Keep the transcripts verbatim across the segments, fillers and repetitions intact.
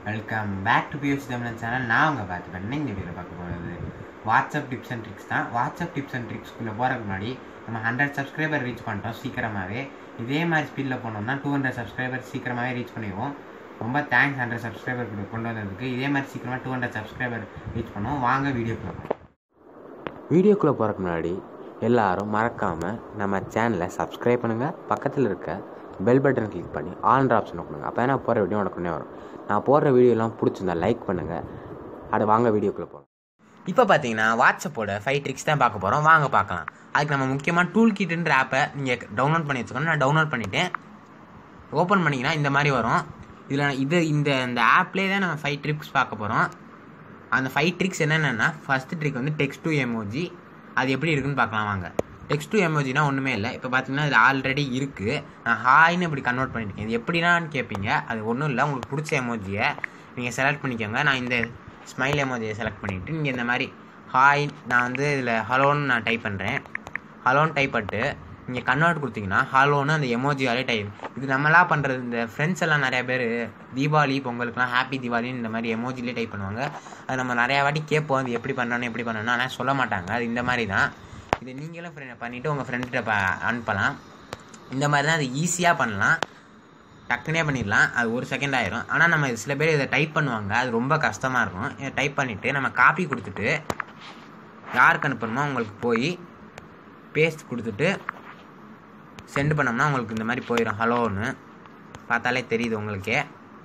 Welcome back to Piyush தமிழன் channel. நான் உங்கள் பார்த்து பண்ண இந்த வீடியோவில் பார்க்க போகிறது வாட்ஸ்அப் டிப்ஸ் அண்ட் ட்ரிக்ஸ் தான். வாட்ஸ்அப் டிப்ஸ் அண்ட் ட்ரிக்ஸ்க்குள்ளே போகிறதுக்கு முன்னாடி நம்ம ஹண்ட்ரட் சப்ஸ்கிரைபர் ரீச் பண்ணிட்டோம் சீக்கிரமாகவே. இதே மாதிரி ஸ்பீடில் போனோம்னா டூ ஹண்ட்ரட் சப்ஸ்கிரைபர் சீக்கிரமாகவே ரீச் பண்ணிடுவோம். ரொம்ப தேங்க்ஸ் ஹண்ட்ரட் சப்ஸ்கிரைபர் கொண்டு வந்ததுக்கு. இதே மாதிரி சீக்கிரமாக டூ ஹண்ட்ரட் சப்ஸ்கிரைபர் ரீச் பண்ணுவோம். வாங்க வீடியோக்குள்ளே போகிறோம். வீடியோக்குள்ளே போகிறதுக்கு முன்னாடி எல்லோரும் மறக்காமல் நம்ம சேனலை சப்ஸ்கிரைப் பண்ணுங்கள். பக்கத்தில் இருக்க பெல் பட்டன் கிளிக் பண்ணி ஆல்ன்ற ஆப்ஷன் பண்ணுங்கள். அப்போ தான் நான் போகிற வீடியோ உடனே வரும். நான் போடுற வீடியோலாம் பிடிச்சிருந்தா லைக் பண்ணுங்கள். அது வாங்க வீடியோக்குள்ளே போகலாம். இப்போ பார்த்தீங்கன்னா வாட்ஸ்அப்போட ஃபைவ் ட்ரிக்ஸ் தான் பார்க்க போகிறோம். வாங்க பார்க்கலாம். அதுக்கு நம்ம முக்கியமாக டூல் கிட்ன்ற ஆப்பை நீங்கள் டவுன்லோட் பண்ணி வச்சுக்கணும். நான் டவுன்லோட் பண்ணிவிட்டேன். ஓப்பன் பண்ணிங்கன்னா இந்த மாதிரி வரும். இதில் இது இந்த இந்த ஆப்லேயே தான் நம்ம ஃபைவ் ட்ரிக்ஸ் பார்க்க போகிறோம். அந்த ஃபைவ் ட்ரிக்ஸ் என்னென்னா, ஃபஸ்ட்டு ட்ரிக் வந்து டெக்ஸ்ட் டு எமோஜி. அது எப்படி இருக்குன்னு பார்க்கலாம் வாங்க. டெக்ஸ்ட் டு எமோஜினா ஒன்றுமே இல்லை. இப்போ பார்த்தீங்கன்னா இது ஆல்ரெடி இருக்குது. நான் ஹாய்னு இப்படி கன்வெர்ட் பண்ணியிருக்கேன். இது எப்படினான்னு கேட்பீங்க. அது ஒன்றும் இல்லை, உங்களுக்கு பிடிச்ச எமோஜியை நீங்கள் செலக்ட் பண்ணிக்கோங்க. நான் இந்த ஸ்மைல் எமோஜியை செலக்ட் பண்ணிவிட்டு நீங்கள் இந்த மாதிரி ஹாய், நான் வந்து இதில் ஹலோன்னு நான் டைப் பண்ணுறேன். ஹலோன்னு டைப் பண்ணிட்டு நீங்கள் கன்வெர்ட் கொடுத்தீங்கன்னா ஹலோன்னு அந்த எமோஜியாலே டைப். இது நம்மளாம் பண்ணுறது. இந்த ஃப்ரெண்ட்ஸ் எல்லாம் நிறையா பேர் தீபாவளி பொங்கலுக்குலாம் ஹாப்பி தீபாவளின்னு இந்த மாதிரி எமோஜிலே டைப் பண்ணுவாங்க. அது நம்ம நிறையா வாட்டி கேட்போம், அது எப்படி பண்ணணும் எப்படி பண்ணணும், ஆனால் சொல்ல மாட்டாங்க. அது இந்த மாதிரி தான். இது நீங்களும் ஃப்ரெண்ட் பண்ணிவிட்டு உங்கள் ஃப்ரெண்ட்கிட்ட ப அனுப்பலாம். இந்த மாதிரி தான் அது ஈஸியாக பண்ணலாம். டக்குனே பண்ணிடலாம். அது ஒரு செகண்ட் ஆயிரும். ஆனால் நம்ம சில பேர் இதை டைப் பண்ணுவாங்க, அது ரொம்ப கஷ்டமாக இருக்கும். இதை டைப் பண்ணிவிட்டு நம்ம காப்பி கொடுத்துட்டு யாருக்கு அனுப்பணுமோ அவங்களுக்கு போய் பேஸ்ட் கொடுத்துட்டு சென்ட் பண்ணோம்னா உங்களுக்கு இந்த மாதிரி போயிடும். ஹலோன்னு பார்த்தாலே தெரியுது உங்களுக்கே.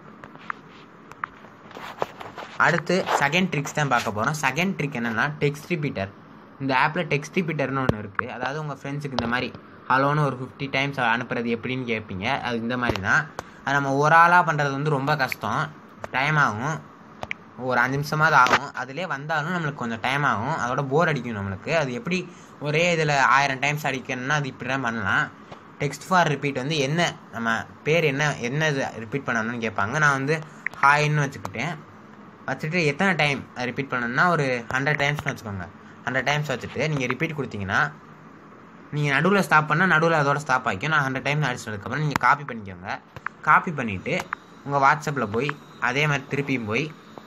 அடுத்து செகண்ட் ட்ரிக்ஸ் தான் பார்க்க போகிறோம். செகண்ட் ட்ரிக் என்னென்னா டெக்ஸ்ட் ரிப்பீட்டர். இந்த ஆப்பில் டெக்ஸ்ட் ரிப்பீட்டர்னு ஒன்று இருக்குது. அதாவது உங்கள் ஃப்ரெண்ட்ஸுக்கு இந்த மாதிரி ஹலோன்னு ஒரு ஃபிஃப்டி டைம்ஸ் அனுப்புறது எப்படின்னு கேட்பீங்க. அது இந்த மாதிரி தான். அது நம்ம ஒரு ஆளாக பண்ணுறது வந்து ரொம்ப கஷ்டம், டைம் ஆகும். ஒரு அஞ்சு நிமிஷமாவது ஆகும். அதிலே வந்தாலும் நம்மளுக்கு கொஞ்சம் டைம் ஆகும். அதோட போர் அடிக்கும் நம்மளுக்கு. அது எப்படி ஒரே இதில் ஆயிரம் டைம்ஸ் அடிக்கணும்னா அது இப்படி தான் பண்ணலாம். டெக்ஸ்ட் ஃபார் ரிப்பீட் வந்து என்ன, நம்ம பேர் என்ன என்ன இது ரிப்பீட் பண்ணணும்னு கேட்பாங்க. நான் வந்து ஹாய்ன்னு வச்சுக்கிட்டேன். வச்சுட்டு எத்தனை டைம் ரிப்பீட் பண்ணணும்னா ஒரு ஹண்ட்ரட் டைம்ஸ்னு வச்சுக்கோங்க. ஹண்ட்ரட் டைம்ஸ் வச்சுட்டு நீங்கள் ரிப்பீட் கொடுத்தீங்கன்னா நீங்கள் நடுவில் ஸ்டாப் பண்ணால் நடுவில் அதோட ஸ்டாப் ஆகிக்கும். நான் ஹண்ட்ரட் டைம்ஸ் அடிச்சதுக்கப்புறம் நீங்கள் காப்பி பண்ணிக்கோங்க. காப்பி பண்ணிவிட்டு உங்கள் வாட்ஸ்அப்பில் போய் அதே மாதிரி திருப்பியும் போய்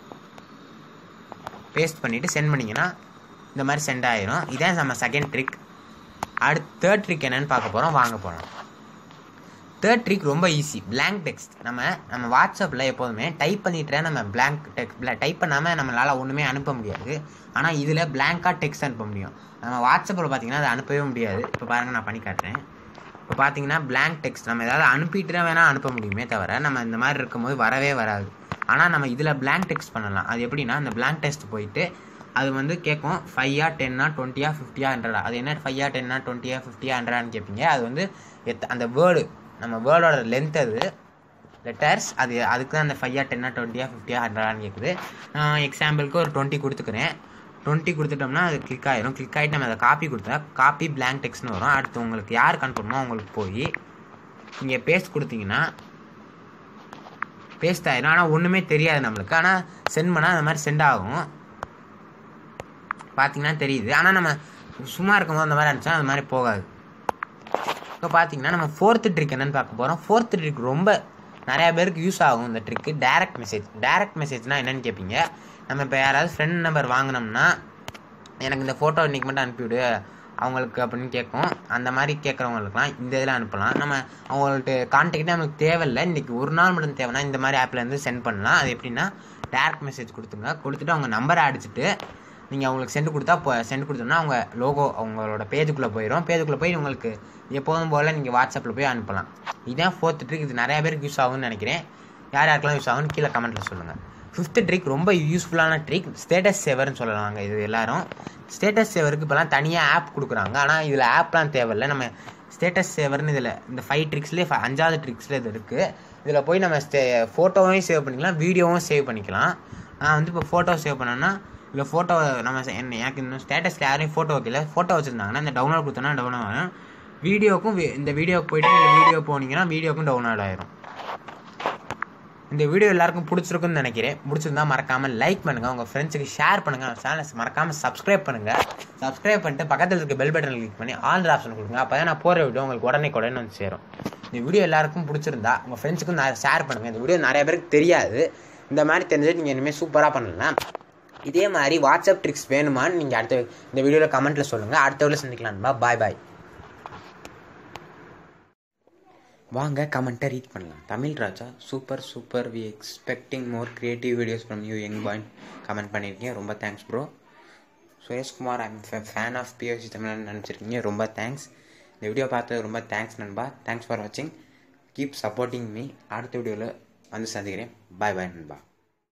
பேஸ்ட் பண்ணிவிட்டு சென்ட் பண்ணிங்கன்னா இந்த மாதிரி சென்ட் ஆகிரும். இதான் நம்ம செகண்ட் ட்ரிக். அடுத்து தேர்ட் ட்ரிக் என்னென்னு பார்க்க போகிறோம். வாங்க போகிறோம். தேர்ட் ட்ரிக் ரொம்ப ஈஸி. Blank text. நம்ம நம்ம வாட்ஸ்அப்பில் எப்போதுமே டைப் பண்ணிட்டு நம்ம பிளாங்க் டெக்ஸ்ட் டைப் பண்ணாமல் நம்மளால் ஒன்றுமே அனுப்ப முடியாது. ஆனால் இதில் பிளாங்காக டெக்ஸ்ட் அனுப்ப முடியும். நம்ம வாட்ஸ்அப்பில் பார்த்தீங்கன்னா அதை அனுப்பவே முடியாது. இப்போ பாருங்கள், நான் பண்ணி காட்டுறேன். இப்போ பார்த்தீங்கன்னா பிளாங்க் டெக்ஸ்ட் நம்ம ஏதாவது அனுப்பிட்டு தான் வேணால் அனுப்ப முடியுமே தவிர நம்ம இந்த மாதிரி இருக்கும்போது வரவே வராது. ஆனால் நம்ம இதில் பிளாங்க் டெக்ஸ்ட் பண்ணலாம். அது எப்படின்னா, அந்த பிளாங்க் டெக்ஸ்ட் போயிட்டு அது வந்து கேட்கும் ஃபைவா டென்னா டுவெண்ட்டியா ஃபிஃப்டியா ஹண்ட்ரடா. அது என்ன ஃபைவா டென்னா டுவெண்ட்டியா ஃபிஃப்டியா ஹண்ட்ரடான்னு கேட்பீங்க. அது வந்து எத் அந்த வேர்டு நம்ம வேர்டோட லென்த், அது லெட்டர்ஸ், அது அதுக்கு தான் அந்த ஃபைவா டென்னா டுவெண்ட்டியா ஃபிஃப்டியா ஹண்ட்ரடான்னு கேட்குது. நான் எக்ஸாம்பிளுக்கு ஒரு டுவெண்ட்டி கொடுத்துக்கிறேன். டுவெண்ட்டி கொடுத்துட்டோம்னா அது கிளிக் ஆகிரும். கிளிக் ஆகிட்டு நம்ம அதை காப்பி கொடுத்தா காப்பி பிளாங்க் டெக்ஸ்ட்னு வரும். அடுத்து உங்களுக்கு யாருக்கு அனுப்பணுமோ அவங்களுக்கு போய் நீங்கள் பேஸ்ட் கொடுத்தீங்கன்னா பேஸ்ட் ஆகிடும். ஆனால் ஒன்றுமே தெரியாது நம்மளுக்கு. ஆனால் சென்ட் பண்ணால் அந்த மாதிரி சென்ட் ஆகும். பார்த்தீங்கன்னா தெரியுது. ஆனால் நம்ம சும்மா இருக்கும்போது அந்த மாதிரி அனுப்பிச்சா அந்த மாதிரி போகாது. இப்போ பார்த்தீங்கன்னா நம்ம ஃபோர்த்து ட்ரிக் என்னென்னு பார்க்க போகிறோம். ஃபோர்த்து ட்ரிக் ரொம்ப நிறையா பேருக்கு யூஸ் ஆகும். இந்த ட்ரிக்கு டேரக்ட் மெசேஜ். டேரக்ட் மெசேஜ்னால் என்னென்னு கேட்பீங்க. நம்ம இப்போ யாராவது ஃப்ரெண்ட் நம்பர் வாங்கினோம்னா எனக்கு இந்த ஃபோட்டோ இன்றைக்கி மட்டும் அனுப்பிவிடு அவங்களுக்கு அப்படின்னு கேட்கும். அந்த மாதிரி கேட்குறவங்களுக்குலாம் இந்த இதில் அனுப்பலாம். நம்ம அவங்கள்ட்ட கான்டாக்டே நமக்கு தேவையில்லை. இன்றைக்கி ஒரு நாள் மட்டும் தேவைன்னா இந்த மாதிரி ஆப்லேருந்து சென்ட் பண்ணலாம். அது எப்படின்னா டேரக்ட் மெசேஜ் கொடுத்துங்க. கொடுத்துட்டு அவங்க நம்பரை அடிச்சுட்டு நீங்கள் அவங்களுக்கு சென்ட் கொடுத்தா இப்போ சென்ட் கொடுத்தோம்னா அவங்க லோகோ அவங்களோட பேஜுக்குள்ளே போயிடும். பேஜுக்குள்ளே போய் உங்களுக்கு எப்போதும் போல் நீங்கள் வாட்ஸ்அப்பில் போய் அனுப்பலாம். இதுதான் ஃபோர்த்து ட்ரிக். இது நிறையா பேருக்கு யூஸ் ஆகும்னு நினைக்கிறேன். யார் யாருக்கெல்லாம் யூஸ் ஆகும்னு கீழே கமெண்ட்டில் சொல்லுங்கள். ஃபிஃப்த்து ட்ரிக் ரொம்ப யூஸ்ஃபுல்லான ட்ரிக். ஸ்டேட்டஸ் சேவர்னு சொல்லலாங்க. இது எல்லோரும் ஸ்டேட்டஸ் சேவருக்கு இப்போலாம் தனியாக ஆப் கொடுக்குறாங்க. ஆனால் இதில் ஆப்லாம் தேவையில்லை. நம்ம ஸ்டேட்டஸ் சேவர்னு இதில் இந்த ஃபைவ் ட்ரிக்ஸ்லேயே அஞ்சாவது ட்ரிக்ஸில் இது இருக்குது. இதில் போய் நம்ம ஸ்டே ஃபோட்டோவையும் சேவ் பண்ணிக்கலாம், வீடியோவும் சேவ் பண்ணிக்கலாம். நான் வந்து இப்போ ஃபோட்டோ சேவ் பண்ணேன்னா இல்லை ஃபோட்டோ நம்ம என்ன எனக்கு இன்னும் ஸ்டேட்டஸில் யாரையும் ஃபோட்டோ வைக்கல, ஃபோட்டோ வச்சுருந்தாங்கன்னா இந்த டவுன்லோட் கொடுத்தோன்னா டவுன்லோட் ஆகும். வீடியோக்கும் இந்த வீடியோக்கு போய்ட்டு இந்த வீடியோ போனீங்கன்னா வீடியோக்கும் டவுன்லோட் ஆயிரும். இந்த வீடியோ எல்லாருக்கும் பிடிச்சிருக்குன்னு நினைக்கிறேன். பிடிச்சிருந்தா மறக்காமல் லைக் பண்ணுங்கள், உங்கள் ஃப்ரெண்ட்ஸுக்கு ஷேர் பண்ணுங்கள். சேனலை மறக்காமல் சப்ஸ்கிரைப் பண்ணுங்கள். சப்ஸ்கிரைப் பண்ணிட்டு பக்கத்தில் இருக்க பெல் பட்டன் கிளிக் பண்ணி ஆல் ஆப்ஷன் கொடுங்க. அப்போ தான் நான் போகிற வீடியோ உங்களுக்கு உடனே உடனே வந்து சேரும். இந்த வீடியோ எல்லாருக்கும் பிடிச்சிருந்தா உங்கள் ஃப்ரெண்ட்ஸுக்கும் ஷேர் பண்ணுங்கள். இந்த வீடியோ நிறைய பேருக்கு தெரியாது. இந்த மாதிரி தெரிஞ்சது நீங்கள் இனிமேல் சூப்பராக பண்ணலாம். இதே மாதிரி வாட்ஸ்அப் ட்ரிக்ஸ் வேணுமான்னு நீங்கள் அடுத்த இந்த வீடியோவில் கமெண்ட்டில் சொல்லுங்கள். அடுத்த வீடியோவில் சந்திக்கலாம்பா. பாய் பாய். வாங்க கமெண்ட்டை ரீட் பண்ணலாம். Tamil Raja super super we expecting more creative videos from you young boy comment பண்ணியிருக்கீங்க. ரொம்ப thanks bro. Sureshkumar I'm fan of BSC தமிழ்னு நினச்சிருக்கீங்க. ரொம்ப தேங்க்ஸ். இந்த வீடியோ பார்த்தது ரொம்ப தேங்க்ஸ் நண்பா. தேங்க்ஸ் ஃபார் வாட்சிங். Keep supporting me. அடுத்த வீடியோவில் வந்து சந்திக்கிறேன். பாய் பாய் நண்பா.